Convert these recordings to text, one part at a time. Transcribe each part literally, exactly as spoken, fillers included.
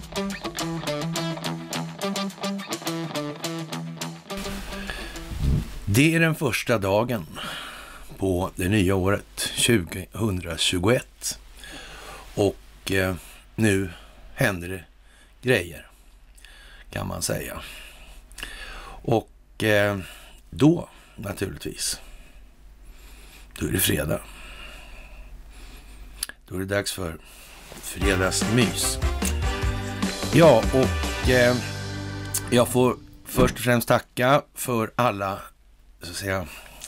Det är den första dagen på det nya året tjugohundratjugoett och eh, nu händer det grejer, kan man säga. Och eh, då naturligtvis, då är det fredag. Då är det dags för fredagsmys. Ja, och eh, jag får först och främst tacka för alla, så att säga,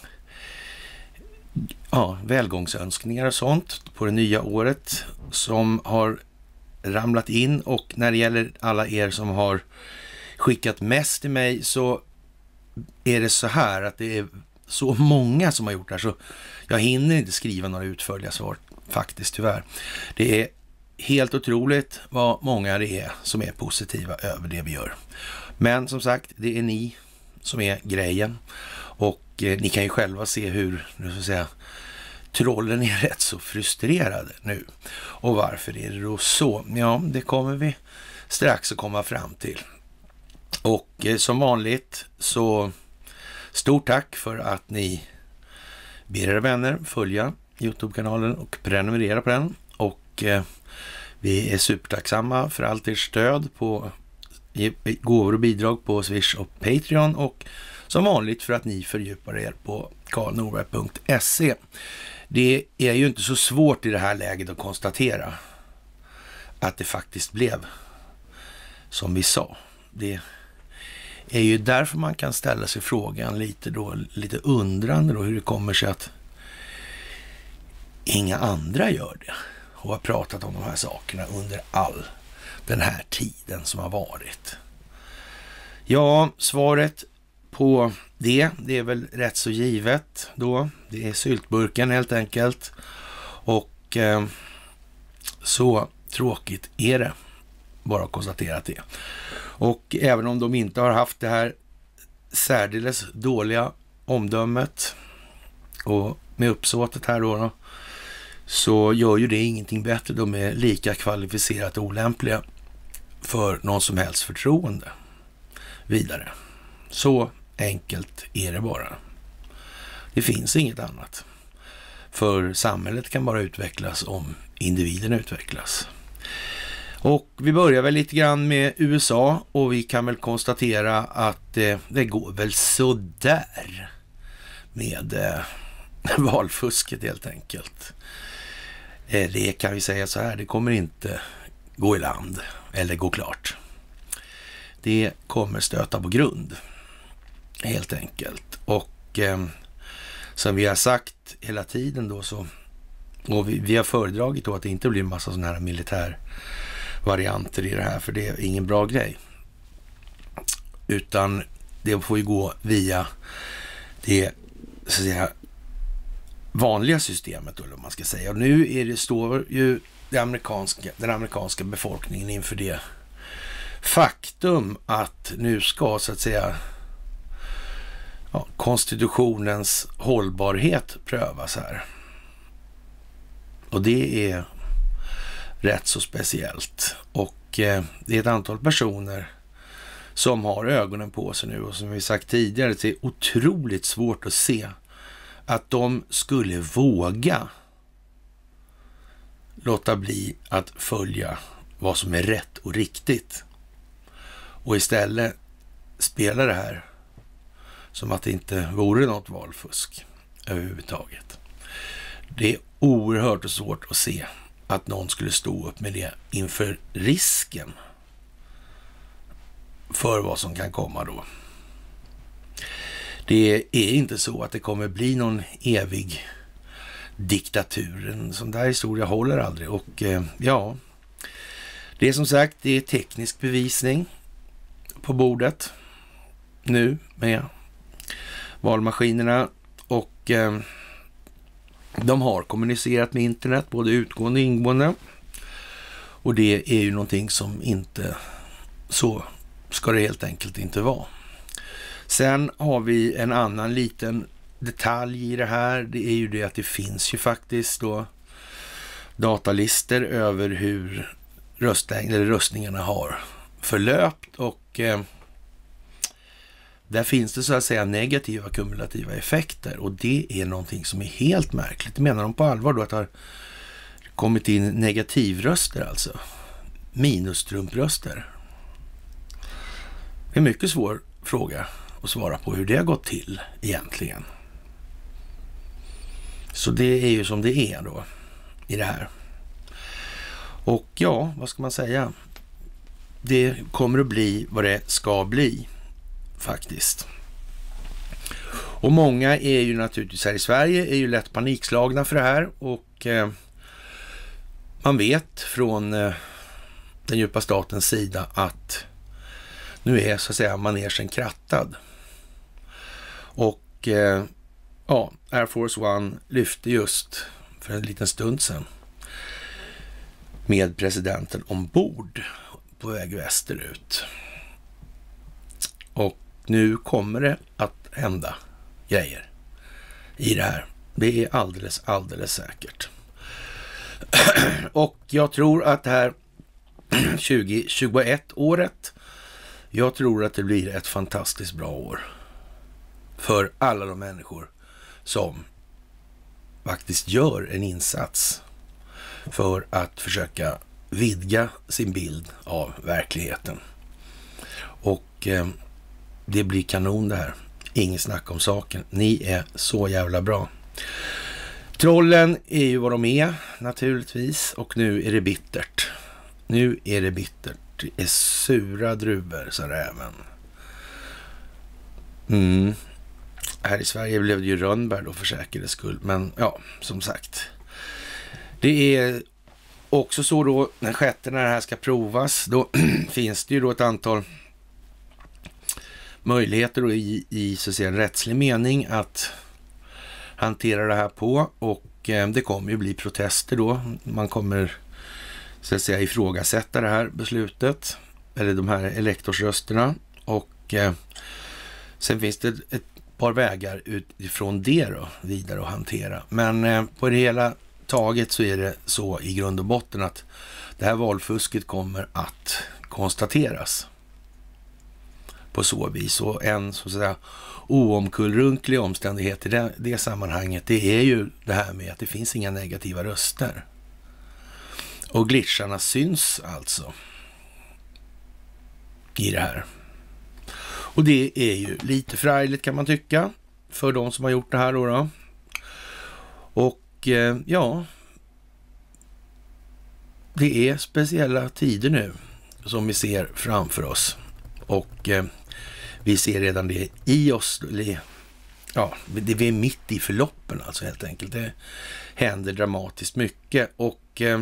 ja, välgångsönskningar och sånt på det nya året som har ramlat in. Och när det gäller alla er som har skickat mest till mig, så är det så här att det är så många som har gjort det här, så jag hinner inte skriva några utförliga svar faktiskt, tyvärr. Det är helt otroligt vad många det är som är positiva över det vi gör. Men som sagt, det är ni som är grejen. Och eh, ni kan ju själva se hur, nu ska jag säga, trollen är rätt så frustrerade nu. Och varför är det då så? Ja, det kommer vi strax att komma fram till. Och eh, som vanligt så stort tack för att ni ber era vänner följa YouTube-kanalen och prenumerera på den. Och eh, vi är supertacksamma för allt ert stöd på gåvor och bidrag på Swish och Patreon, och som vanligt för att ni fördjupar er på karl norberg punkt se. Det är ju inte så svårt i det här läget att konstatera att det faktiskt blev som vi sa. Det är ju därför man kan ställa sig frågan lite då, lite undrande då, hur det kommer sig att inga andra gör det och har pratat om de här sakerna under all den här tiden som har varit. Ja, svaret på det, det är väl rätt så givet då. Det är syltburken helt enkelt. Och eh, så tråkigt är det. Bara konstaterat det. Och även om de inte har haft det här särdeles dåliga omdömet och med uppsåtet här då, då, så gör ju det ingenting bättre. De är lika kvalificerat olämpliga för någon som helst förtroende vidare. Så enkelt är det bara. Det finns inget annat. För samhället kan bara utvecklas om individen utvecklas. Och vi börjar väl lite grann med U S A, och vi kan väl konstatera att eh, det går väl så där med eh, valfusket helt enkelt. Eh, det kan vi säga så här, det kommer inte gå i land eller gå klart. Det kommer stöta på grund helt enkelt. Och eh, som vi har sagt hela tiden då, så, och vi, vi har föredragit då att det inte blir en massa sådana här militärvarianter i det här, för det är ingen bra grej. Utan det får ju gå via det, så att säga, vanliga systemet då, eller man ska säga. Och nu är det, står ju det amerikanska, den amerikanska befolkningen inför det faktum att nu ska, så att säga, ja, konstitutionens hållbarhet prövas här. Och det är rätt så speciellt. Och eh, det är ett antal personer som har ögonen på sig nu, och som vi sagt tidigare, det är otroligt svårt att se att de skulle våga låta bli att följa vad som är rätt och riktigt och istället spela det här som att det inte vore något valfusk överhuvudtaget. Det är oerhört svårt att se att någon skulle stå upp med det inför risken för vad som kan komma då. Det är inte så att det kommer bli någon evig diktatur. En sån där historia håller aldrig. Och eh, ja, det är som sagt, det är teknisk bevisning på bordet nu med valmaskinerna, och eh, de har kommunicerat med internet, både utgående och ingående, och det är ju någonting som inte, så ska det helt enkelt inte vara. Sen har vi en annan liten detalj i det här. Det är ju det att det finns ju faktiskt då datalister över hur röstning, eller röstningarna har förlöpt och eh, där finns det så att säga negativa kumulativa effekter och det är någonting som är helt märkligt. Menar de på allvar då att det har kommit in negativröster, alltså minustrumpröster? Det är en mycket svår fråga att svara på hur det har gått till egentligen. Så det är ju som det är då i det här. Och ja, vad ska man säga? Det kommer att bli vad det ska bli faktiskt. Och många är ju naturligtvis här i Sverige är ju lätt panikslagna för det här och eh, man vet från eh, den djupa statens sida att nu är så att säga manegen krattad. Och eh, ja, Air Force One lyfte just för en liten stund sedan med presidenten ombord på väg västerut. Och nu kommer det att hända grejer i det här. Det är alldeles, alldeles säkert. Och jag tror att det här tjugo tjugoett året, jag tror att det blir ett fantastiskt bra år för alla de människor som faktiskt gör en insats för att försöka vidga sin bild av verkligheten. Och eh, det blir kanon det här. Ingen snack om saken. Ni är så jävla bra. Trollen är ju vad de är naturligtvis och nu är det bittert. Nu är det bittert. Det är sura druvor, sa räven. Mm. Här i Sverige blev det ju Rönnberg då för säkerhets skull. Men ja, som sagt. Det är också så då, när sjätte när det här ska provas, då finns det ju då ett antal möjligheter då i, i så att säga en rättslig mening att hantera det här på och eh, det kommer ju bli protester då. Man kommer så att säga ifrågasätta det här beslutet eller de här elektorsrösterna och eh, sen finns det ett par vägar utifrån det då vidare att hantera. Men eh, på det hela taget så är det så i grund och botten att det här valfusket kommer att konstateras på så vis. Och en så att säga oomkullrunklig omständighet i det, det sammanhanget, det är ju det här med att det finns inga negativa röster. Och glitcharna syns alltså i det här. Och det är ju lite förargligt kan man tycka för de som har gjort det här då. då. Och eh, ja, det är speciella tider nu som vi ser framför oss. Och eh, vi ser redan det i oss. Ja, det vi är mitt i förloppen alltså helt enkelt. Det händer dramatiskt mycket och eh,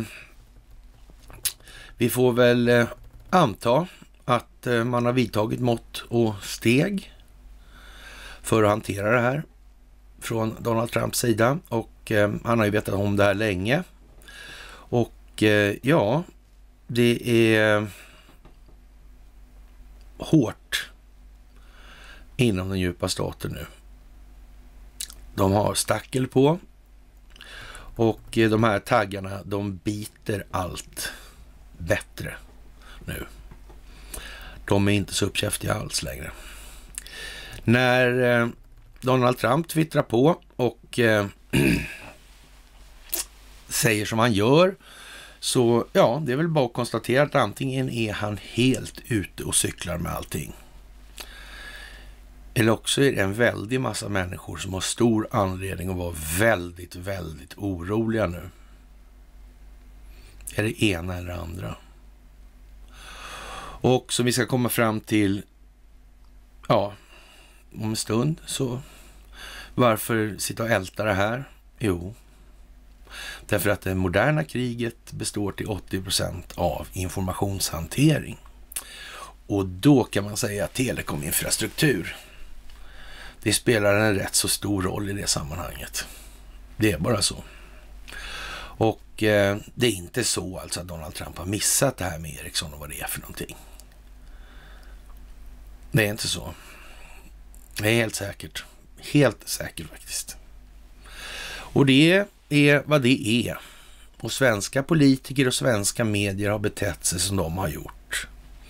vi får väl eh, anta att eh, man har vidtagit mått och steg för att hantera det här från Donald Trumps sida och eh, han har ju vetat om det här länge och eh, ja, det är hårt inom den djupa staten nu. De har stackel på och eh, de här taggarna, de biter allt bättre nu. De är inte så uppkäftiga alls längre. När eh, Donald Trump twittrar på och eh, säger som han gör så ja, det är väl bara att konstatera att antingen är han helt ute och cyklar med allting. Eller också är det en väldig massa människor som har stor anledning att vara väldigt, väldigt oroliga nu. Är det ena eller andra. Och som vi ska komma fram till ja, om en stund så varför sitta och älta det här? Jo, därför att det moderna kriget består till åttio procent av informationshantering. Och då kan man säga att telekominfrastruktur, det spelar en rätt så stor roll i det sammanhanget. Det är bara så. Och eh, det är inte så alltså att Donald Trump har missat det här med Ericsson och vad det är för någonting. Det är inte så. Det är helt säkert. Helt säkert faktiskt. Och det är vad det är. och svenska politiker och svenska medier har betett sig som de har gjort.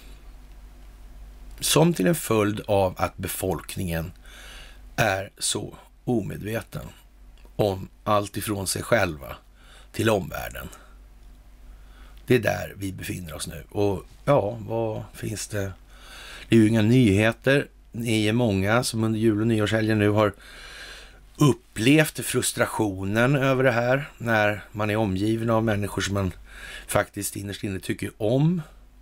Som till en följd av att befolkningen är så omedveten om allt ifrån sig själva till omvärlden. Det är där vi befinner oss nu. Och ja, vad finns det? Det är ju inga nyheter. Ni är många som under jul- och nyårshelgen nu har upplevt frustrationen över det här när man är omgiven av människor som man faktiskt innerst inne tycker om.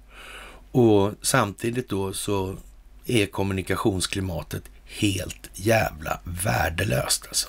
Och samtidigt då så är kommunikationsklimatet helt jävla värdelöst alltså.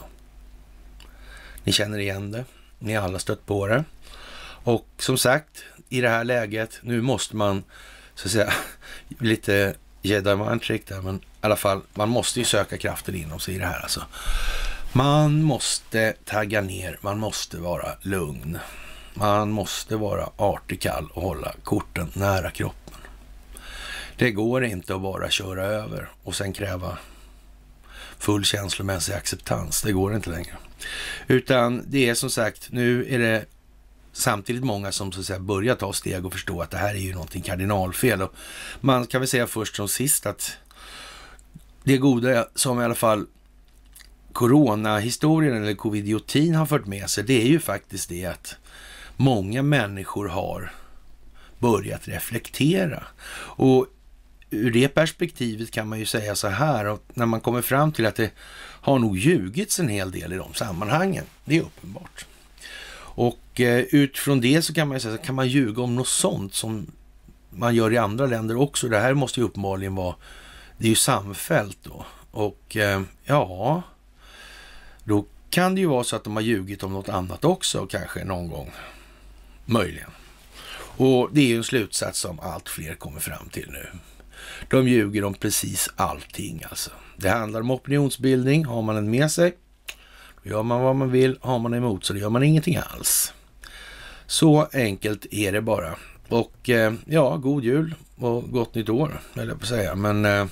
Ni känner igen det. Ni har alla stött på det. Och som sagt, i det här läget, nu måste man så att säga lite Jedi mind trick där, men i alla fall, man måste ju söka kraften inom sig i det här alltså. Man måste tagga ner, man måste vara lugn. Man måste vara artig, kall och hålla korten nära kroppen. Det går inte att bara köra över och sen kräva full känslomässig acceptans. Det går inte längre. Utan det är som sagt, nu är det samtidigt många som så att säga börjar ta steg och förstå att det här är ju någonting kardinalfel. Och man kan väl säga först som sist att det goda som i alla fall coronahistorien eller covidiotin har fört med sig, det är ju faktiskt det att många människor har börjat reflektera. Och ur det perspektivet kan man ju säga så här, och när man kommer fram till att det har nog ljugits en hel del i de sammanhangen, det är uppenbart. Och eh, utifrån det så kan man ju säga, kan man ljuga om något sånt som man gör i andra länder också. Det här måste ju uppenbarligen vara, det är ju samfällt då. Och eh, ja, då kan det ju vara så att de har ljugit om något annat också kanske någon gång. Möjligen. Och det är ju en slutsats som allt fler kommer fram till nu. De ljuger om precis allting alltså. Det handlar om opinionsbildning. Har man den med sig, då gör man vad man vill. Har man emot så gör man ingenting alls. Så enkelt är det bara. Och eh, ja, god jul och gott nytt år, vill jag på säga. Men eh,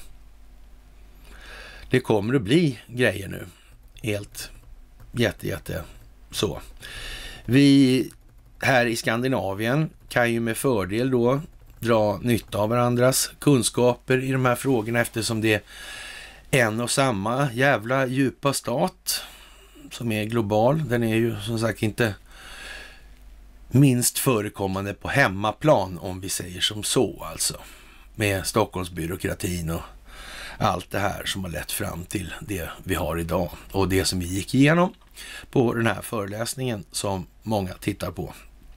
det kommer att bli grejer nu. Helt jätte, jätte så. Vi här i Skandinavien kan ju med fördel då dra nytta av varandras kunskaper i de här frågorna, eftersom det är en och samma jävla djupa stat som är global. Den är ju som sagt inte minst förekommande på hemmaplan, om vi säger som så alltså. Med Stockholmsbyråkratin och allt det här som har lett fram till det vi har idag. Och det som vi gick igenom på den här föreläsningen som många tittar på.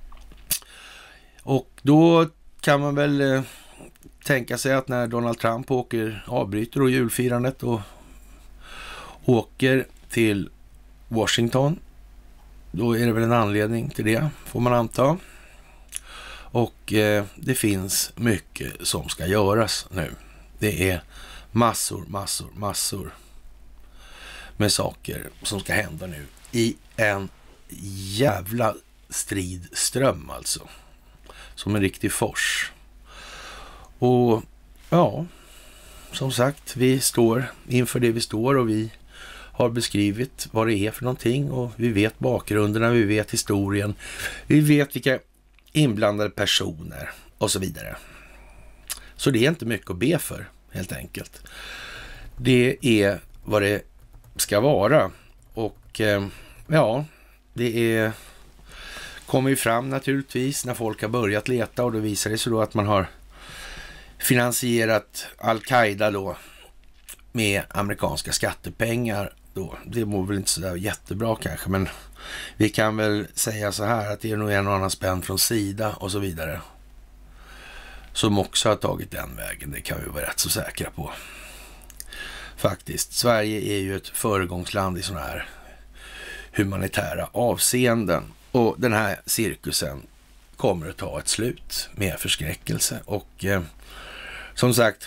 Och då kan man väl eh, tänka sig att när Donald Trump åker, avbryter och julfirandet och åker till Washington, då är det väl en anledning till det, får man anta. Och eh, det finns mycket som ska göras nu. Det är massor, massor, massor med saker som ska hända nu i en jävla stridström alltså. Som en riktig fors. Och ja, som sagt, vi står inför det vi står och vi har beskrivit vad det är för någonting och vi vet bakgrunderna, vi vet historien, vi vet vilka inblandade personer och så vidare. Så det är inte mycket att be för, helt enkelt. Det är vad det ska vara och eh, ja, det är kommer ju fram naturligtvis när folk har börjat leta och då visar det sig då att man har finansierat Al-Qaida då med amerikanska skattepengar då. Det mår väl inte så där jättebra kanske, men vi kan väl säga så här att det är nog en och annan spänn från Sida och så vidare som också har tagit den vägen. Det kan vi vara rätt så säkra på. Faktiskt. Sverige är ju ett föregångsland i sådana här humanitära avseenden. Och den här cirkusen kommer att ta ett slut med förskräckelse. Och eh, som sagt,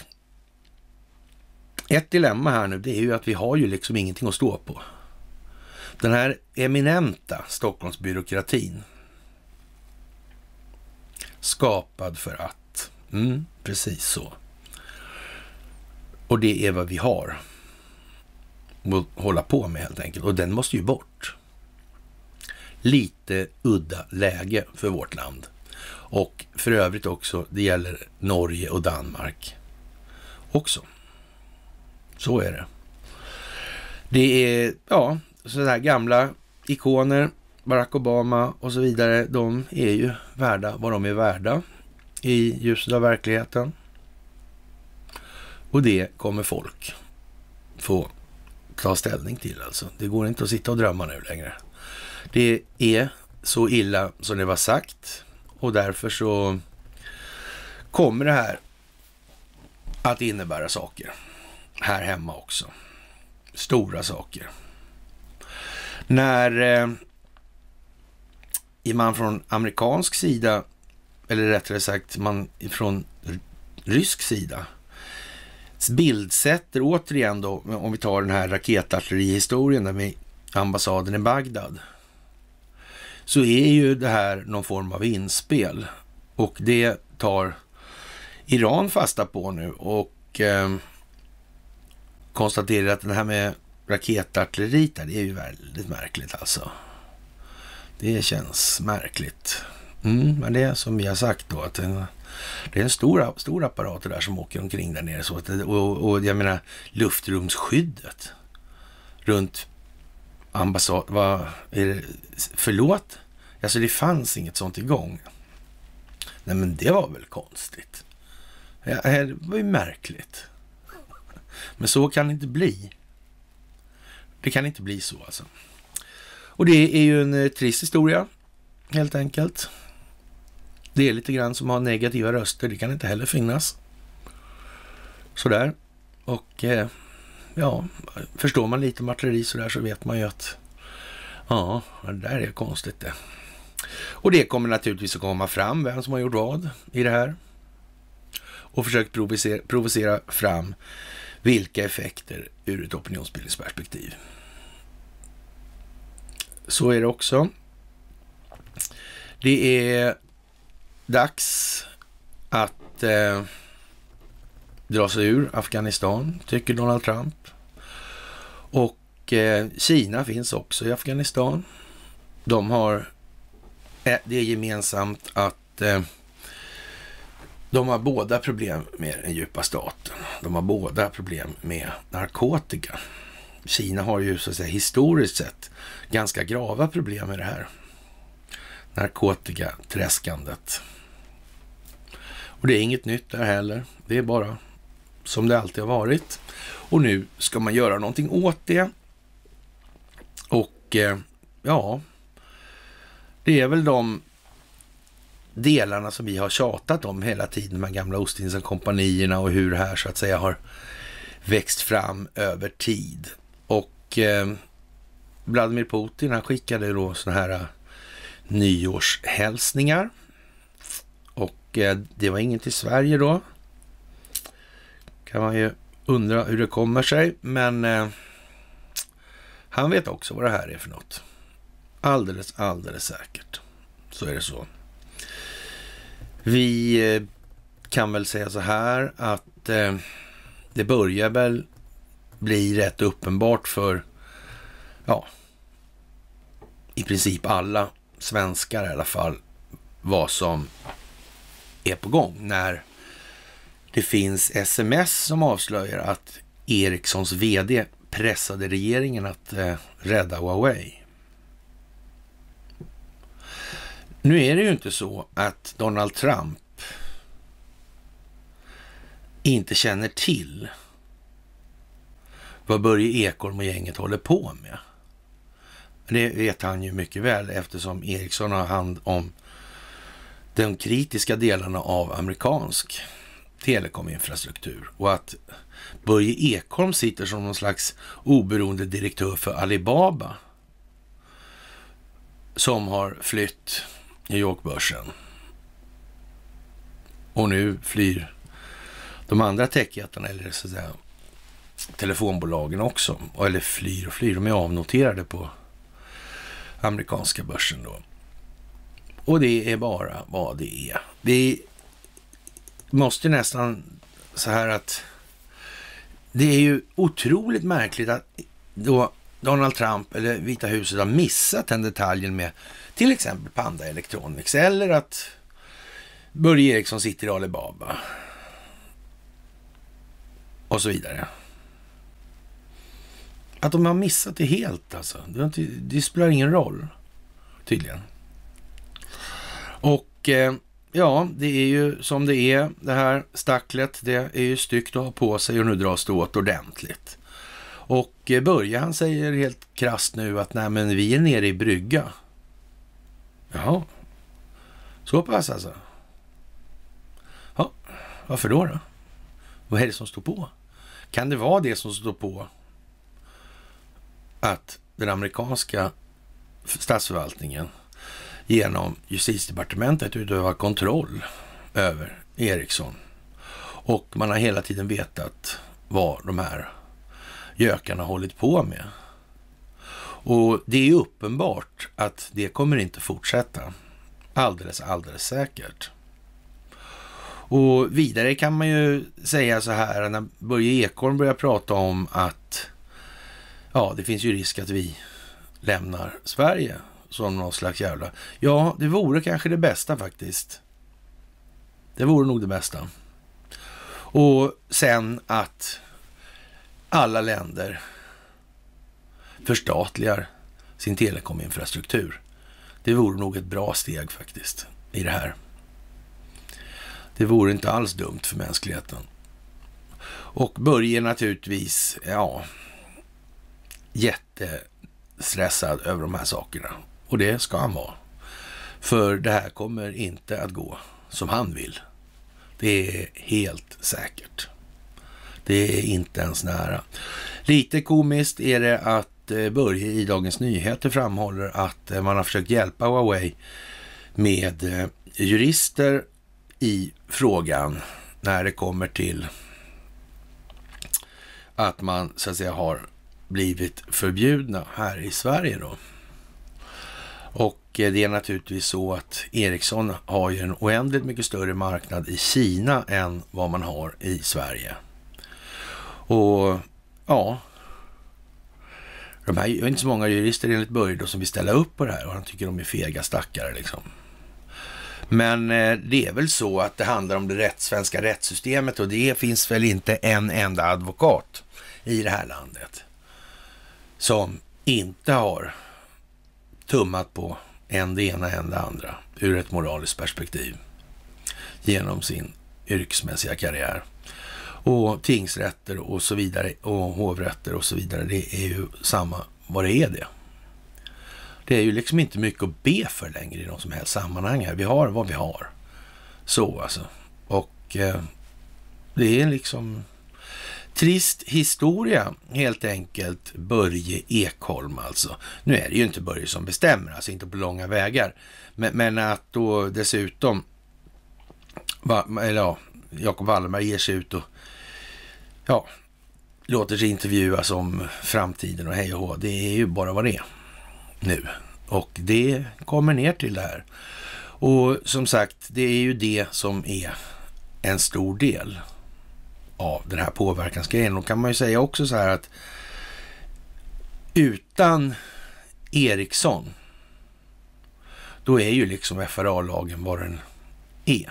ett dilemma här nu, det är ju att vi har ju liksom ingenting att stå på. Den här eminenta Stockholmsbyråkratin, skapad för att, mm, precis så. Och det är vad vi har att hålla på med helt enkelt. Och den måste ju bort. lite udda läge för vårt land. Och för övrigt också, det gäller Norge och Danmark också. Så är det. Det är, ja, sådär gamla ikoner, Barack Obama och så vidare, de är ju värda vad de är värda i ljuset av verkligheten. Och det kommer folk få ta ställning till alltså. Det går inte att sitta och drömma nu längre. Det är så illa som det var sagt och därför så kommer det här att innebära saker här hemma också. Stora saker. När eh, man från amerikansk sida, eller rättare sagt man från rysk sida, bildsätter återigen då, om vi tar den här raketartillerihistorien där med ambassaden i Bagdad, så är ju det här någon form av inspel och det tar Iran fasta på nu och eh, konstaterar att det här med raketartilleriet där, det är ju väldigt märkligt alltså. Det känns märkligt. Mm, men det är som vi har sagt då, att det, det är en stor, stor apparat där som åker omkring där nere. Så att det, och, och jag menar luftrumsskyddet runt ambassad, vad är det, förlåt? Alltså det fanns inget sånt igång. Nej men det var väl konstigt. Ja, det var ju märkligt. Men så kan det inte bli. Det kan inte bli så alltså. Och det är ju en trist historia, helt enkelt. Det är lite grann som har negativa röster. Det kan inte heller finnas. Sådär. Och eh, ja, förstår man lite om artilleri sådär så vet man ju att ja, det där är konstigt det. Och det kommer naturligtvis att komma fram vem som har gjort vad i det här. Och försökt provocera, provocera fram vilka effekter ur ett opinionsbildningsperspektiv. Så är det också. Det är dags att eh, dra sig ur Afghanistan, tycker Donald Trump. Och eh, Kina finns också i Afghanistan. De har eh, det är gemensamt att eh, de har båda problem med den djupa staten. De har båda problem med narkotika. Kina har ju så att säga historiskt sett ganska grava problem med det här narkotikaträskandet. Och det är inget nytt där heller. Det är bara som det alltid har varit. Och nu ska man göra någonting åt det. Och eh, ja, det är väl de delarna som vi har tjatat om hela tiden, de här gamla Ostindiska kompanierna och hur det här så att säga har växt fram över tid. Och eh, Vladimir Putin, han skickade då såna här uh, nyårshälsningar. Och eh, det var ingen till Sverige då. Kan man ju undra hur det kommer sig. Men eh, han vet också vad det här är för något. Alldeles, alldeles säkert. Så är det så. Vi eh, kan väl säga så här att eh, det börjar väl bli rätt uppenbart för ja, i princip alla svenskar i alla fall vad som är på gång när det finns sms som avslöjar att Ericssons vd pressade regeringen att eh, rädda Huawei. Nu är det ju inte så att Donald Trump inte känner till vad Börje Ekholm och gänget håller på med. Det vet han ju mycket väl eftersom Ericsson har hand om de kritiska delarna av amerikansk telekominfrastruktur och att Börje Ekholm sitter som någon slags oberoende direktör för Alibaba som har flytt New York-börsen. Och nu flyr de andra techjättarna eller så att säga telefonbolagen också. Eller flyr och flyr. De är avnoterade på amerikanska börsen då. Och det är bara vad det är. Det måste nästan så här att det är ju otroligt märkligt att då Donald Trump eller Vita huset har missat den detaljen med till exempel Panda Electronics eller att Börje Eriksson sitter i Alibaba och så vidare. Att de har missat det helt alltså. Det, inte, det spelar ingen roll tydligen. Och eh, ja, det är ju som det är. Det här stacklet, det är ju styggt att ha på sig och nu dras det åt ordentligt. Och eh, Börje han säger helt krasst nu att nej men vi är nere i brygga. Jaha. Så pass alltså. Ja, varför då då? Vad är det som står på? Kan det vara det som står på att den amerikanska statsförvaltningen genom justitiedepartementet utövar kontroll över Ericsson och man har hela tiden vetat vad de här gökarna hållit på med. Och det är uppenbart att det kommer inte fortsätta. Alldeles, alldeles säkert. Och vidare kan man ju säga så här när Börje Ekholm börjar prata om att ja, det finns ju risk att vi lämnar Sverige som någon slags jävla... Ja, det vore kanske det bästa faktiskt. Det vore nog det bästa. Och sen att alla länder förstatligar sin telekominfrastruktur. Det vore nog ett bra steg faktiskt i det här. Det vore inte alls dumt för mänskligheten. Och Börje naturligtvis, ja, jättestressad över de här sakerna. Och det ska han vara. För det här kommer inte att gå som han vill. Det är helt säkert. Det är inte ens nära. Lite komiskt är det att Börje i Dagens Nyheter framhåller att man har försökt hjälpa Huawei med jurister i frågan när det kommer till att man så att säga har blivit förbjudna här i Sverige då. Och det är naturligtvis så att Ericsson har ju en oändligt mycket större marknad i Kina än vad man har i Sverige. Och ja, de här är inte så många jurister enligt Börje då som vill ställa upp på det här och han tycker de är fega stackare liksom. Men eh, det är väl så att det handlar om det rätt, svenska rättssystemet och det finns väl inte en enda advokat i det här landet som inte har tummat på en det ena en det andra ur ett moraliskt perspektiv genom sin yrkesmässiga karriär. Och tingsrätter och så vidare och hovrätter och så vidare, det är ju samma vad det är det. Det är ju liksom inte mycket att be för längre i någon som helst sammanhang här. Vi har vad vi har. Så alltså. Och eh, det är liksom trist historia helt enkelt. Börje Ekholm alltså. Nu är det ju inte Börje som bestämmer, alltså inte på långa vägar. Men, men att då dessutom va, eller ja, Jacob Wallenberg ger sig ut och ja, låter sig intervjuas om framtiden och hej och hå. Det är ju bara vad det är nu. Och det kommer ner till det här. Och som sagt, det är ju det som är en stor del av den här påverkansgrejen. Och kan man ju säga också så här att utan Ericsson då är ju liksom F R A-lagen vad den är.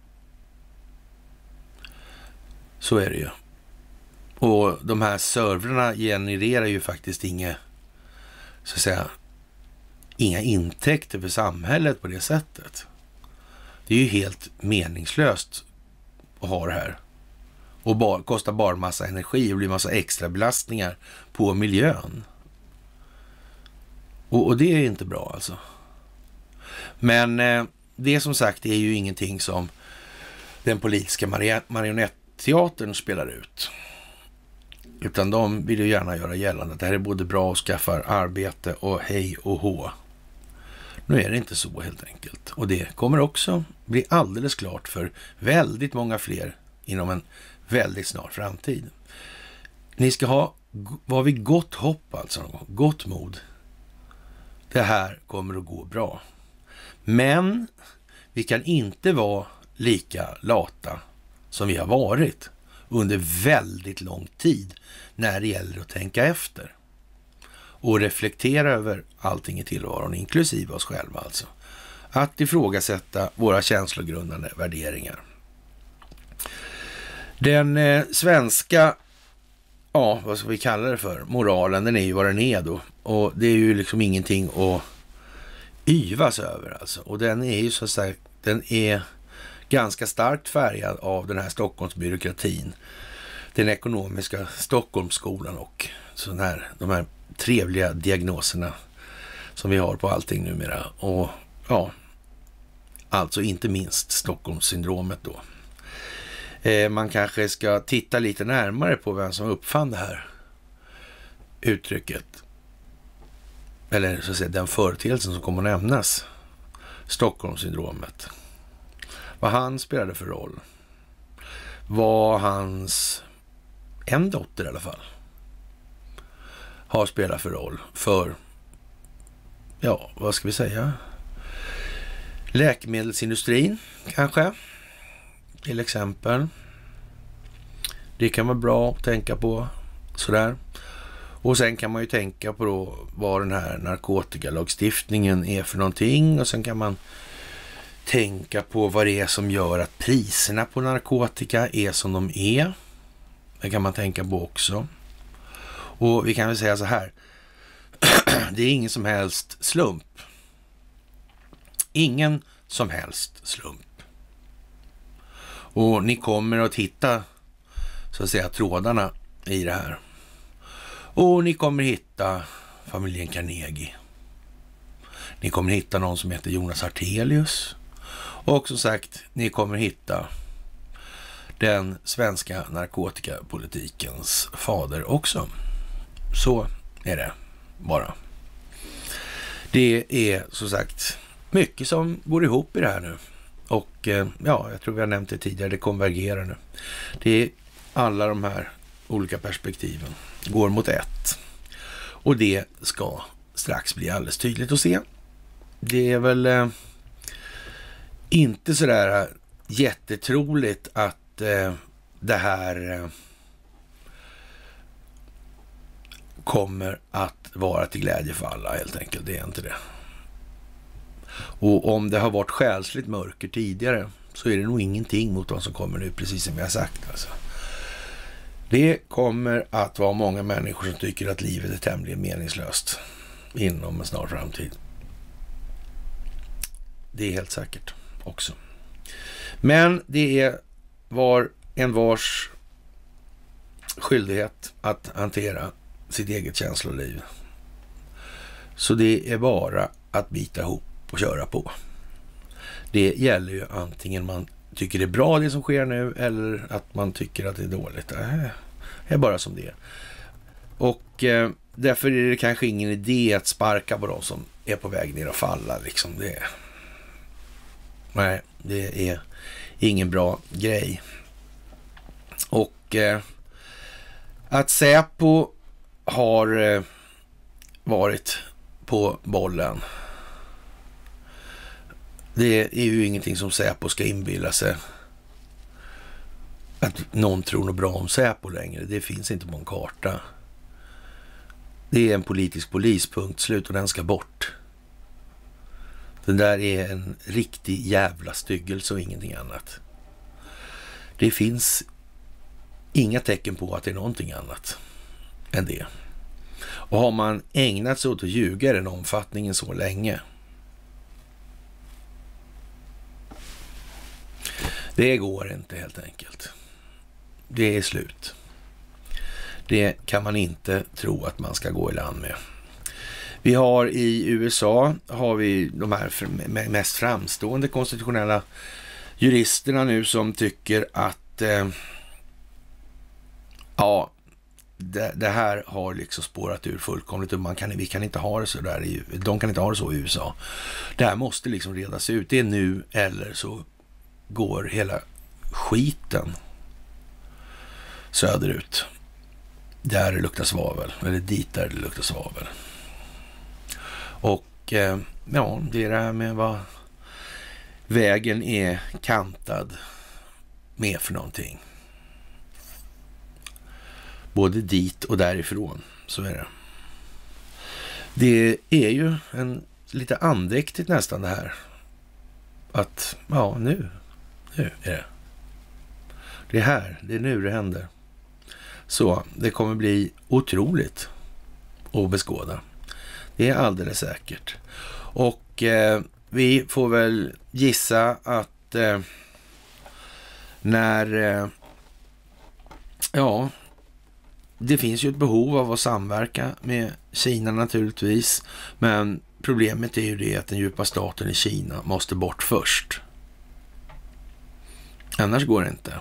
Så är det ju. Och de här servrarna genererar ju faktiskt inga, så att säga, inga intäkter för samhället på det sättet. Det är ju helt meningslöst att ha det här. Och bar, kostar bara massa energi och blir massa extra belastningar på miljön. Och, och det är inte bra alltså. Men eh, det som sagt är ju ingenting som den politiska marionetteatern spelar ut. Utan de vill ju gärna göra gällande att det här är både bra och skaffar arbete och hej och hå. Nu är det inte så helt enkelt. Och det kommer också bli alldeles klart för väldigt många fler inom en väldigt snar framtid. Ni ska ha, vara vid gott hopp alltså, gott mod. Det här kommer att gå bra. Men vi kan inte vara lika lata som vi har varit under väldigt lång tid när det gäller att tänka efter. och reflektera över allting i tillvaron, inklusive oss själva alltså. Att ifrågasätta våra känslogrundande värderingar. Den eh, svenska, ja vad ska vi kalla det för, moralen, den är ju vad den är då. Och det är ju liksom ingenting att yvas över alltså. Och den är ju så att säga, den är ganska starkt färgad av den här Stockholmsbyråkratin, den ekonomiska Stockholmsskolan och sån här, de här trevliga diagnoserna som vi har på allting numera. Och ja, alltså inte minst Stockholmssyndromet då. Eh, man kanske ska titta lite närmare på vem som uppfann det här uttrycket. Eller så att säga den företeelsen som kommer att nämnas. Stockholmssyndromet. Vad han spelade för roll. Vad hans en dotter i alla fall har spelat för roll för, ja, vad ska vi säga? Läkemedelsindustrin kanske, till exempel. Det kan vara bra att tänka på sådär. Och sen kan man ju tänka på då vad den här narkotikalagstiftningen är för någonting. Och sen kan man tänka på vad det är som gör att priserna på narkotika är som de är. Det kan man tänka på också. Och vi kan väl säga så här. Det är ingen som helst slump. Ingen som helst slump. Och ni kommer att hitta så att säga trådarna i det här. Och ni kommer hitta familjen Carnegie. Ni kommer hitta någon som heter Jonas Hartelius. Och som sagt, ni kommer hitta den svenska narkotikapolitikens fader också. Så är det bara. Det är som sagt mycket som går ihop i det här nu. Och ja, jag tror vi har nämnt det tidigare, det konvergerar nu. Det är alla de här olika perspektiven går mot ett. Och det ska strax bli alldeles tydligt att se. Det är väl eh, inte sådär jättetroligt att eh, det här eh, kommer att vara till glädje för alla helt enkelt. Det är inte det. Och om det har varit själsligt mörker tidigare så är det nog ingenting mot vad som kommer nu, precis som jag har sagt alltså. Det kommer att vara många människor som tycker att livet är tämligen meningslöst inom en snar framtid. Det är helt säkert också. Men det är var en vars skyldighet att hantera sitt eget känsloliv. Så det är bara att bita ihop och köra på. Det gäller ju antingen man tycker det är bra det som sker nu eller att man tycker att det är dåligt. Det är bara som det är. Och eh, därför är det kanske ingen idé att sparka på de som är på väg ner och falla. Liksom. Det är, nej, det är ingen bra grej. Och eh, att Säpo har eh, varit på bollen, det är ju ingenting som Säpo ska inbilla sig att någon tror något bra om Säpo längre. Det finns inte på en karta. Det är en politisk polispunkt slut och den ska bort. Den där är en riktig jävla styggelse och ingenting annat. Det finns inga tecken på att det är någonting annat än det. Och har man ägnat sig åt att ljuga i den omfattningen så länge, det går inte helt enkelt. Det är slut. Det kan man inte tro att man ska gå i land med. Vi har i U S A har vi de här mest framstående konstitutionella juristerna nu som tycker att eh, ja, det, det här har liksom spårat ur fullkomligt och man kan, vi kan inte ha det så där i, de kan inte ha det så i U S A. Det här måste liksom redas ut. Det är nu eller så går hela skiten söderut. Där det luktar svavel. Eller dit där det luktar svavel. Och eh, ja, det är det här med vad vägen är kantad med för någonting. Både dit och därifrån. Så är det. Det är ju en, lite andäktigt nästan det här. Att, ja, nu, nu är det. Det är här, det är nu det händer. Så det kommer bli otroligt att beskåda. Det är alldeles säkert. Och eh, vi får väl gissa att eh, när, eh, ja, det finns ju ett behov av att samverka med Kina naturligtvis. Men problemet är ju det att den djupa staten i Kina måste bort först. Annars går det inte.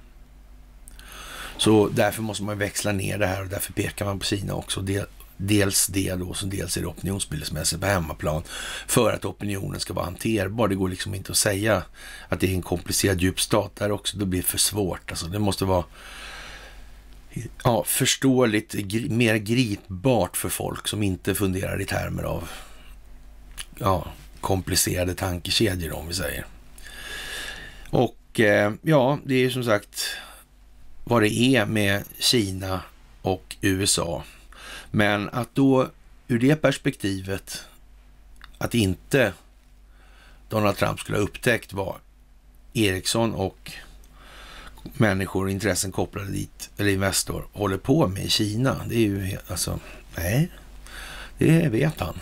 Så därför måste man växla ner det här och därför pekar man på Kina också. Del, dels det då, som dels är det opinionsbildningsmässigt på hemmaplan för att opinionen ska vara hanterbar. Det går liksom inte att säga att det är en komplicerad djup stat där också. Det blir för svårt. Alltså, det måste vara ja, förståeligt, gr- mer gripbart för folk som inte funderar i termer av ja, komplicerade tankekedjor om vi säger. Och eh, ja, det är ju som sagt vad det är med Kina och U S A. Men att då ur det perspektivet att inte Donald Trump skulle ha upptäckt vad Ericsson och människor och intressen kopplade dit, eller Investor, håller på med i Kina. Det är ju alltså, nej, det vet han.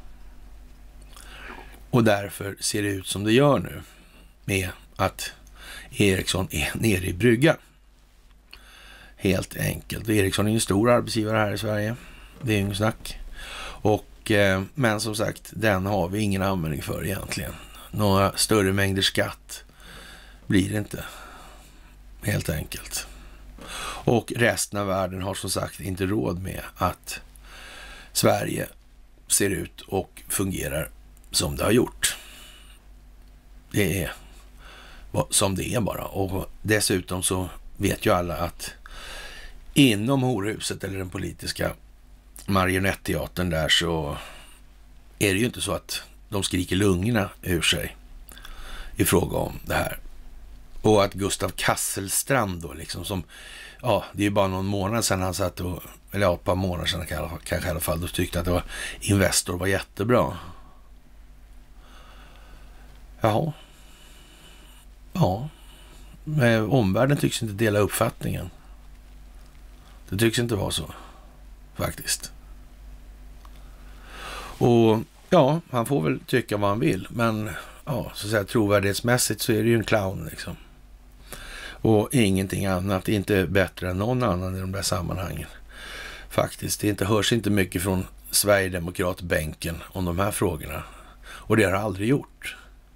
Och därför ser det ut som det gör nu med att Ericsson är nere i brygga. Helt enkelt. Ericsson är en stor arbetsgivare här i Sverige. Det är ingen snack. Och, eh, men som sagt, den har vi ingen användning för egentligen. Några större mängder skatt blir det inte. Helt enkelt. Och resten av världen har som sagt inte råd med att Sverige ser ut och fungerar som det har gjort. Det är som det är bara. Och dessutom så vet ju alla att inom horhuset eller den politiska marionetteatern där så är det ju inte så att de skriker lungorna ur sig i fråga om det här. Och att Gustav Kasselstrand då liksom som, ja det är ju bara någon månad sedan han satt och, eller ja ett par månader sedan kanske i alla fall, då tyckte att det var Investor var jättebra. Jaha. Ja. Men omvärlden tycks inte dela uppfattningen. Det tycks inte vara så. Faktiskt. Och ja, han får väl tycka vad han vill. Men ja, så att säga trovärdighetsmässigt så är det ju en clown liksom. Och ingenting annat. Inte bättre än någon annan i de där sammanhangen. Faktiskt. Det inte, hörs inte mycket från Sverigedemokratbänken om de här frågorna. Och det har aldrig gjort.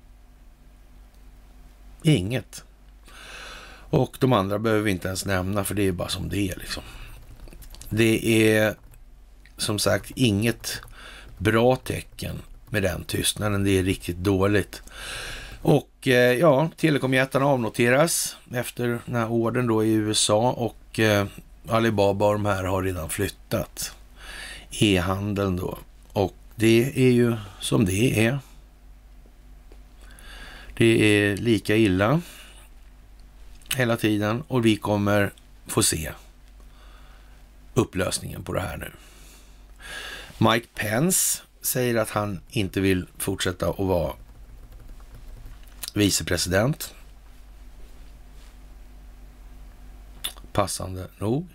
Inget. Och de andra behöver vi inte ens nämna för det är bara som det är liksom. Det är som sagt inget bra tecken med den tystnaden. Det är riktigt dåligt. Och eh, ja, telekomjättarna avnoteras efter den här orden då i U S A och eh, Alibaba och de här har redan flyttat e-handeln då. Och det är ju som det är. Det är lika illa hela tiden och vi kommer få se upplösningen på det här nu. Mike Pence säger att han inte vill fortsätta att vara vicepresident. Passande nog.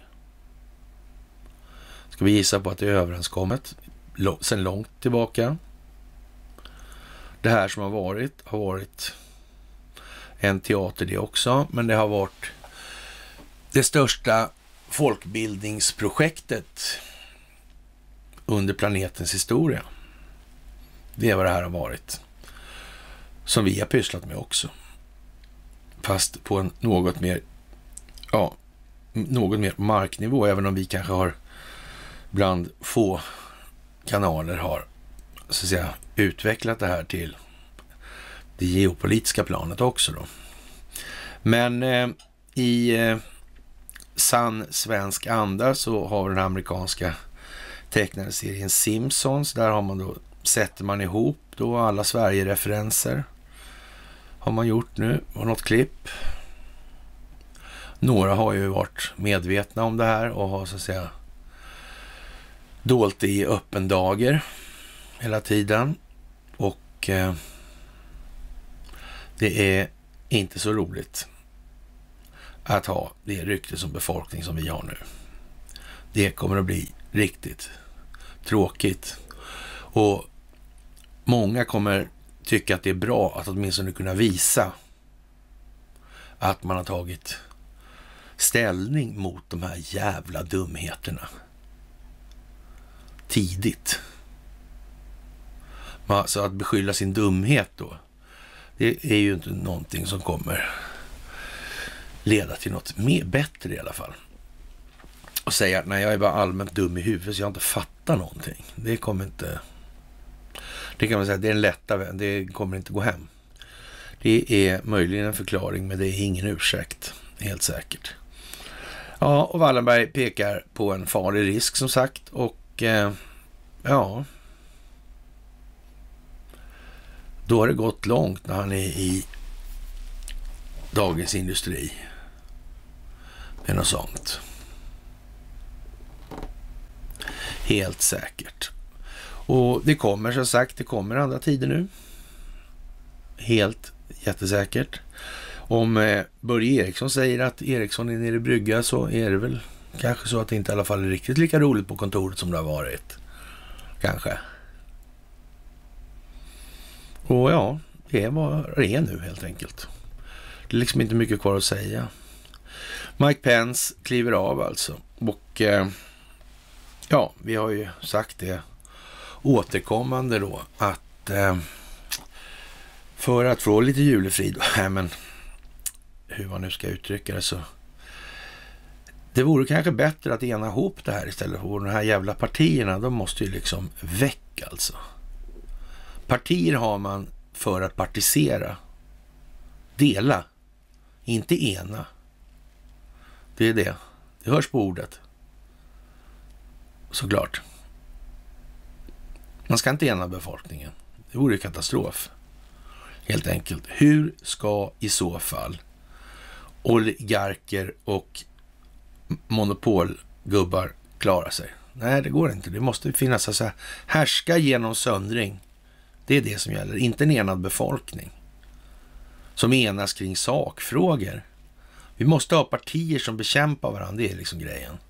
Ska vi gissa på att det är överenskommet sedan långt tillbaka. Det här som har varit har varit en teater det också, men det har varit det största folkbildningsprojektet under planetens historia. Det är vad det här har varit. Som vi har pysslat med också. Fast på en något mer ja, något mer marknivå, även om vi kanske har bland få kanaler har så att säga utvecklat det här till det geopolitiska planet också då. Men eh, i eh, sann svensk anda så har den amerikanska tecknade serien Simpsons, där har man då, sätter man ihop då alla Sverige-referenser har man gjort nu och något klipp. Några har ju varit medvetna om det här och har så att säga dolt i öppen dager hela tiden. Och eh, det är inte så roligt att ha det rykte som befolkning som vi har nu. Det kommer att bli riktigt tråkigt. Och många kommer tycka att det är bra att åtminstone kunna visa att man har tagit ställning mot de här jävla dumheterna tidigt. Så att beskylla sin dumhet då, det är ju inte någonting som kommer leda till något mer bättre i alla fall. Och säga att nej, jag är bara allmänt dum i huvudet så jag inte fattar någonting. Det kommer inte... Det kan man säga, det är en lätta vän. Det kommer inte gå hem. Det är möjligen en förklaring, men det är ingen ursäkt. Helt säkert. Ja, och Wallenberg pekar på en farlig risk som sagt. Och eh, ja... Då har det gått långt när han är i Dagens Industri. Med något sånt. Helt säkert. Och det kommer som sagt, det kommer andra tider nu. Helt jättesäkert. Om eh, Börje Eriksson säger att Eriksson är nere i brygga så är det väl kanske så att det inte i alla fall är riktigt lika roligt på kontoret som det har varit. Kanske. Och ja, det är vad det är nu helt enkelt. Det är liksom inte mycket kvar att säga. Mike Pence kliver av alltså. Och eh, ja, vi har ju sagt det återkommande då att eh, för att få lite julefrid, äh, men hur man nu ska uttrycka det så det vore kanske bättre att ena ihop det här istället för de här jävla partierna, de måste ju liksom väcka alltså. Partier har man för att partisera, dela, inte ena. Det är det. Det hörs på ordet. Såklart. Man ska inte ena befolkningen. Det vore katastrof. Helt enkelt. Hur ska i så fall oligarker och monopolgubbar klara sig? Nej, det går inte. Det måste finnas alltså härska genom söndring. Det är det som gäller. Inte en enad befolkning som enas kring sakfrågor. Vi måste ha partier som bekämpar varandra. Det är liksom grejen.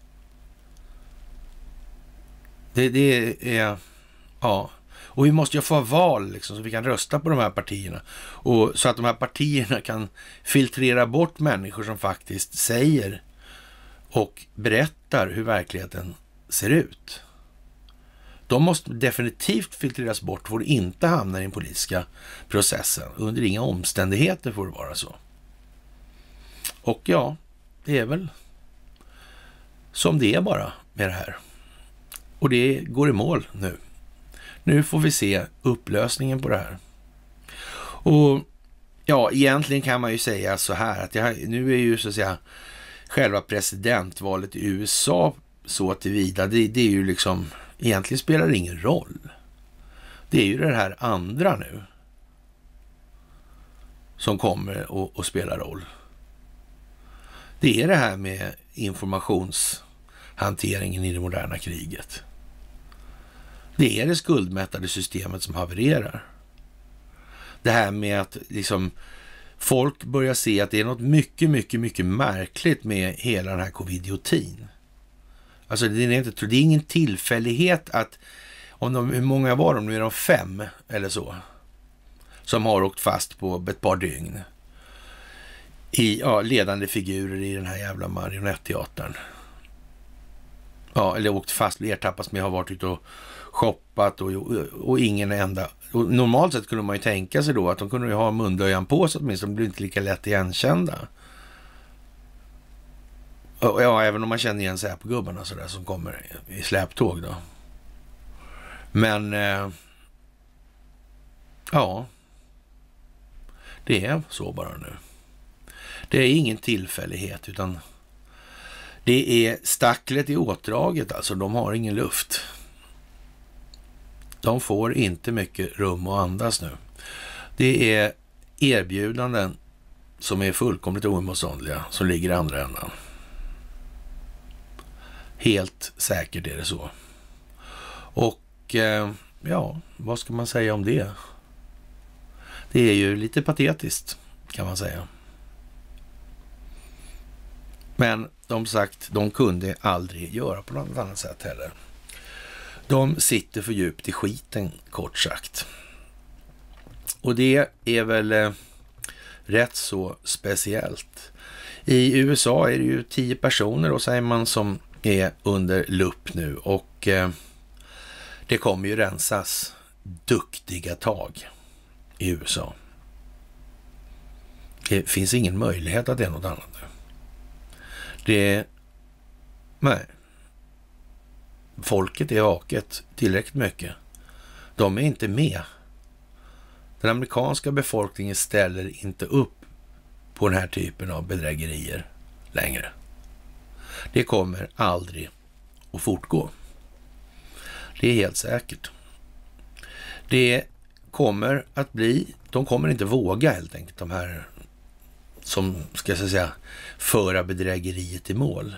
Det, det är... Ja. Och vi måste ju få val liksom, så vi kan rösta på de här partierna. Och så att de här partierna kan filtrera bort människor som faktiskt säger och berättar hur verkligheten ser ut. De måste definitivt filtreras bort för att inte hamna i den politiska processen. Under inga omständigheter får det vara så. Och ja, det är väl som det är bara med det här. Och det går i mål nu. Nu får vi se upplösningen på det här. Och ja, egentligen kan man ju säga så här att jag, nu är ju så att säga själva presidentvalet i U S A så tillvida. Det, det är ju liksom, egentligen spelar det ingen roll. Det är ju det här andra nu som kommer att, att spela roll. Det är det här med informationshanteringen i det moderna kriget. Det är det skuldmättade systemet som havererar. Det här med att liksom folk börjar se att det är något mycket, mycket, mycket märkligt med hela den här covidiotin. Alltså det är, inte, det är ingen tillfällighet att, om de, hur många var de? Nu är de fem eller så. Som har åkt fast på ett par dygn. I ja, ledande figurer i den här jävla marionettteatern. Ja, eller åkt fast, ertappas med att ha varit ute och shoppat och, och, och ingen enda. Och normalt sett kunde man ju tänka sig då att de kunde ju ha mundöjan på så åtminstone, de blir inte lika lätt igenkända. Och ja, även om man känner igen sig här på gubbarna så där som kommer i släptåg då. Men eh, ja, det är så bara nu. Det är ingen tillfällighet utan det är stacklet i åtdraget, alltså de har ingen luft. De får inte mycket rum att andas nu. Det är erbjudanden som är fullkomligt oemotståndliga som ligger i andra änden. Helt säkert är det så. Och eh, ja, vad ska man säga om det? Det är ju lite patetiskt kan man säga. Men de sagt, de kunde aldrig göra på något annat sätt heller. De sitter för djupt i skiten, kort sagt. Och det är väl eh, rätt så speciellt. I U S A är det ju tio personer då, säger man, som är under lupp nu. Och eh, det kommer ju rensas duktiga tag i U S A. Det finns ingen möjlighet att det är något annat nu. Det... Nej. Folket är vaket tillräckligt mycket. De är inte med. Den amerikanska befolkningen ställer inte upp på den här typen av bedrägerier längre. Det kommer aldrig att fortgå. Det är helt säkert. Det kommer att bli, de kommer inte våga helt enkelt, de här som ska jag säga föra bedrägeriet i mål.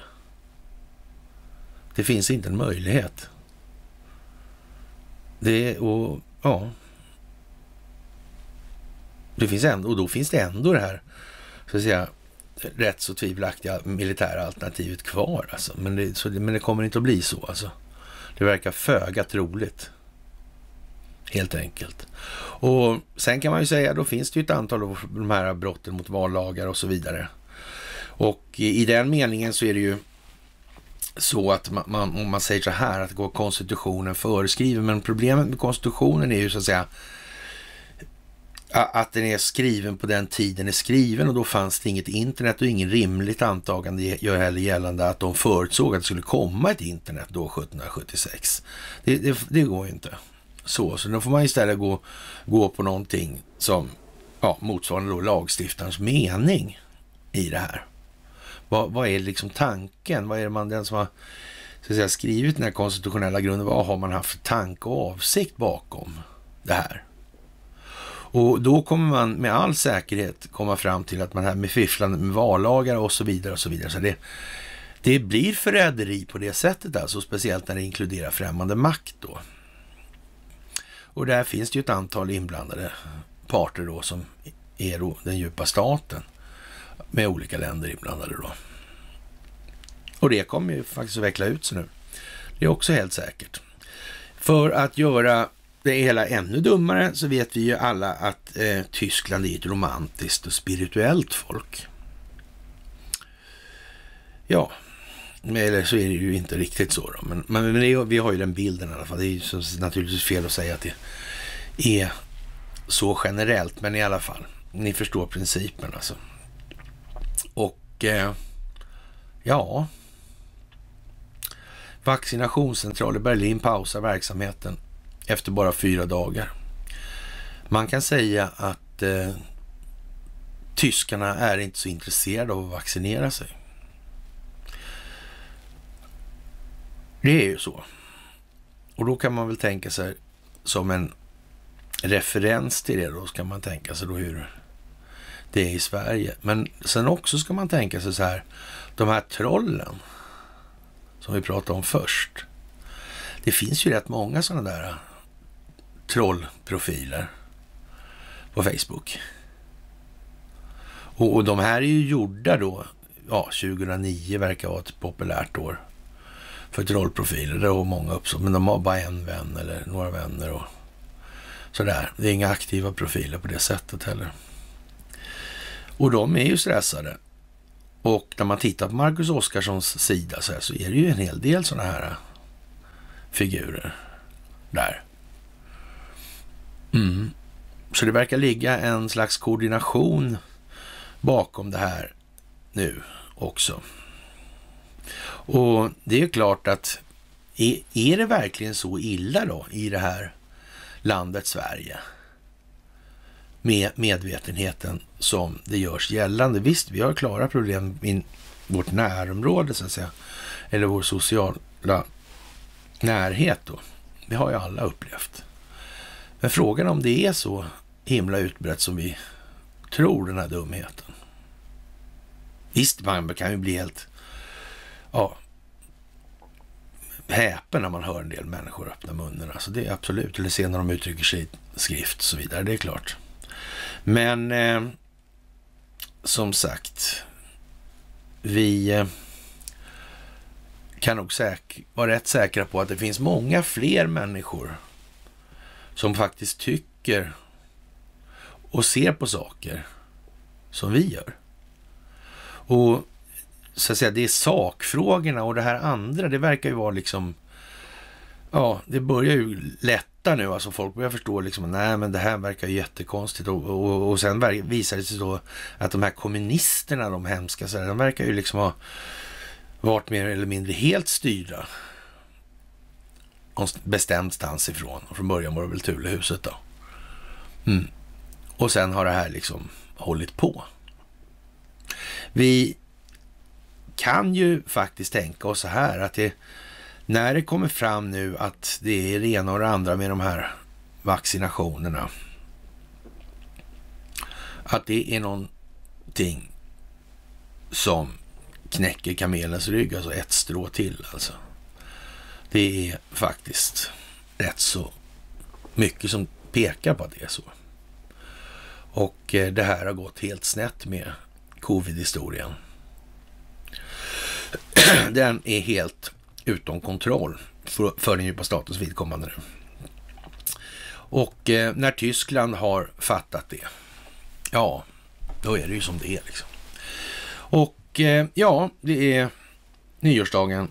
Det finns inte en möjlighet. Det och ja. Det finns ändå, och då finns det ändå det här så att säga rätt så tvivelaktiga militära alternativet kvar alltså. Men det, så, men det kommer inte att bli så alltså. Det verkar föga troligt. Helt enkelt. Och sen kan man ju säga, då finns det ju ett antal av de här brotten mot vallagar och så vidare. Och i den meningen så är det ju så att man, man, om man säger så här, att gå konstitutionen föreskriver, men problemet med konstitutionen är ju så att säga att den är skriven på den tiden är skriven, och då fanns det inget internet och ingen rimligt antagande gör heller gällande att de förutsåg att det skulle komma ett internet då sjuttonhundrasjuttiosex. Det, det, det går ju inte. Så, så då får man istället gå, gå på någonting som ja, motsvarande då lagstiftarens mening i det här. Vad, vad är liksom tanken? Vad är det man, den som har så att säga, skrivit den här konstitutionella grunden, vad har man haft för tanke och avsikt bakom det här? Och då kommer man med all säkerhet komma fram till att man här med fifflande med vallagar och så vidare och så vidare. Så det, det blir förräderi på det sättet alltså, speciellt när det inkluderar främmande makt då. Och där finns det ju ett antal inblandade parter då som är då den djupa staten med olika länder inblandade då. Och det kommer ju faktiskt att veckla ut sig nu. Det är också helt säkert. För att göra det hela ännu dummare så vet vi ju alla att eh, Tyskland är ett romantiskt och spirituellt folk. Ja, eller så är det ju inte riktigt så då. Men, men det, vi har ju den bilden i alla fall. Det är ju så, naturligtvis fel att säga att det är så generellt, men i alla fall. Ni förstår principen alltså. Och eh, ja, vaccinationscentral i Berlin pausar verksamheten efter bara fyra dagar. Man kan säga att eh, tyskarna är inte så intresserade av att vaccinera sig. Det är ju så. Och då kan man väl tänka sig som en referens till det då, ska man tänka sig då hur det är i Sverige. Men sen också ska man tänka sig så här, de här trollen som vi pratade om först. Det finns ju rätt många sådana där trollprofiler på Facebook. Och, och de här är ju gjorda då, ja, tjugohundranio verkar vara ett populärt år för trollprofiler. Det har många uppsåt, men de har bara en vän eller några vänner och sådär. Det är inga aktiva profiler på det sättet heller. Och de är ju stressade. Och när man tittar på Marcus Oskarssons sida så, här, så är det ju en hel del sådana här figurer där. Mm. Så det verkar ligga en slags koordination bakom det här nu också. Och det är ju klart att är, är det verkligen så illa då i det här landet Sverige med medvetenheten som det görs gällande? Visst, vi har klara problem i vårt närområde så att säga, eller vår sociala närhet då. Det har ju alla upplevt. Men frågan om det är så himla utbrett som vi tror, den här dumheten. Visst, man kan ju bli helt ja, häpen när man hör en del människor öppna munnen. Alltså det är absolut, eller se när de uttrycker sig i skrift och så vidare, det är klart. Men eh, som sagt, vi eh, kan nog säk- vara rätt säkra på att det finns många fler människor som faktiskt tycker och ser på saker som vi gör. Och så att säga, det är sakfrågorna och det här andra, det verkar ju vara liksom, ja, det börjar ju lätta nu, alltså folk börjar förstå liksom, nej men det här verkar ju jättekonstigt och, och, och sen ver- visar det sig då att de här kommunisterna, de hemska, så här, de verkar ju liksom ha varit mer eller mindre helt styrda bestämt stans ifrån, och från början var det väl Thulehuset då. Mm. Och sen har det här liksom hållit på. Vi kan ju faktiskt tänka oss så här att det, när det kommer fram nu att det är det ena och det andra med de här vaccinationerna, att det är någonting som knäcker kamelens rygg, alltså ett strå till alltså. Det är faktiskt rätt så mycket som pekar på att det är så. Och eh, det här har gått helt snett med covid-historien. Den är helt utom kontroll för, för den djupa statens vidkommande nu. Och eh, när Tyskland har fattat det, ja, då är det ju som det är liksom. Och eh, ja, det är nyårsdagen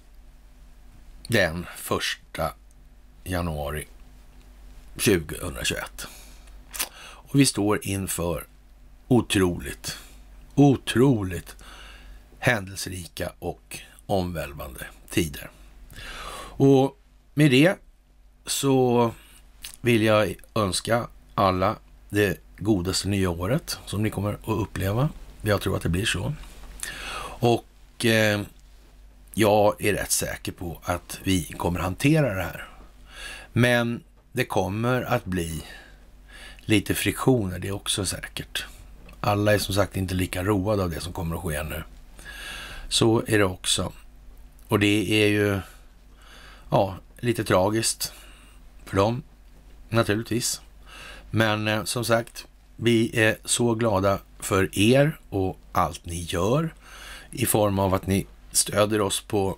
den första januari tjugohundratjugoett. Och vi står inför otroligt, otroligt händelserika och omvälvande tider. Och med det så vill jag önska alla det godaste nya året som ni kommer att uppleva. Jag tror att det blir så. Och eh, jag är rätt säker på att vi kommer hantera det här. Men det kommer att bli lite friktioner, det är också säkert. Alla är som sagt inte lika roade av det som kommer att ske nu. Så är det också. Och det är ju ja, lite tragiskt för dem, naturligtvis. Men eh, som sagt, vi är så glada för er och allt ni gör i form av att ni stöder oss på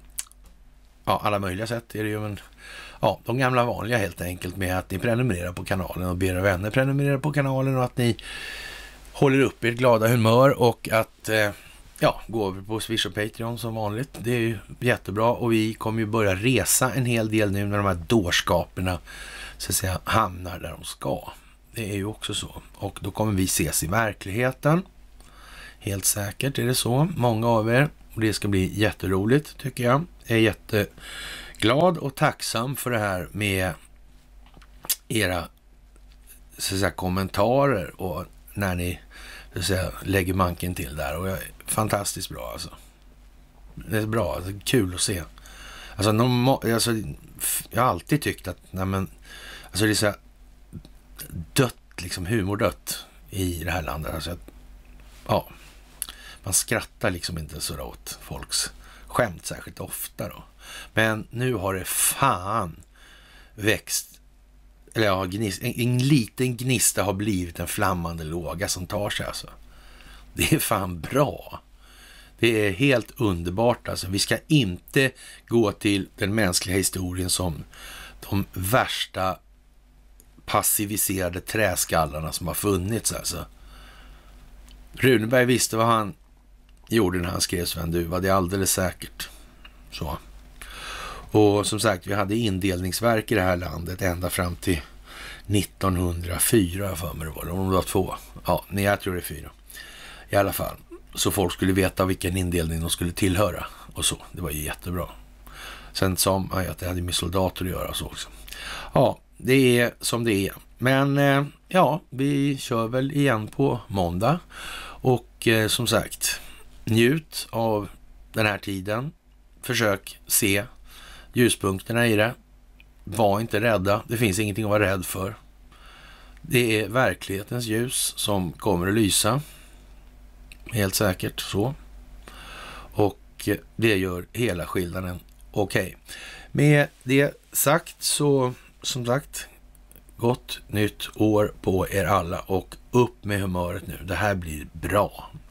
ja, alla möjliga sätt. Är det ju en, ja, de gamla vanliga helt enkelt med att ni prenumererar på kanalen och ber era vänner prenumerera på kanalen och att ni håller upp ert glada humör och att eh, ja, gå över på Swish och Patreon som vanligt. Det är ju jättebra och vi kommer ju börja resa en hel del nu när de här dårskaperna så att säga hamnar där de ska. Det är ju också så. Och då kommer vi ses i verkligheten. Helt säkert är det så. Många av er. Och det ska bli jätteroligt tycker jag. Jag är jätteglad och tacksam för det här med era så att säga, kommentarer och när ni så att säga, lägger manken till där. Och jag är fantastiskt bra alltså. Det är bra. Det är kul att se. Alltså, normal, alltså jag har alltid tyckt att nej men, alltså det är så här dött, liksom humordött i det här landet. Alltså att, ja, man skrattar liksom inte så åt folks skämt särskilt ofta då. Men nu har det fan växt, eller ja, gnist, en, en liten gnista har blivit en flammande låga som tar sig alltså. Det är fan bra. Det är helt underbart alltså. Vi ska inte gå till den mänskliga historien som de värsta passiviserade träskallarna som har funnits alltså. Runeberg visste vad han gjorde när han skrev Sven Duva, det är alldeles säkert. Så. Och som sagt, vi hade indelningsverk i det här landet ända fram till nittonhundrafyra för mig det var. Om det var två. Ja, nej, jag tror det är fyra. I alla fall. Så folk skulle veta vilken indelning de skulle tillhöra. Och så. Det var ju jättebra. Sen sa jag att det hade med soldater att göra så också. Ja, det är som det är. Men eh, ja, vi kör väl igen på måndag. Och eh, som sagt, njut av den här tiden. Försök se ljuspunkterna i det. Var inte rädda. Det finns ingenting att vara rädd för. Det är verklighetens ljus som kommer att lysa. Helt säkert så. Och det gör hela skillnaden okej. Okay. Med det sagt så, som sagt, gott nytt år på er alla och upp med humöret nu. Det här blir bra.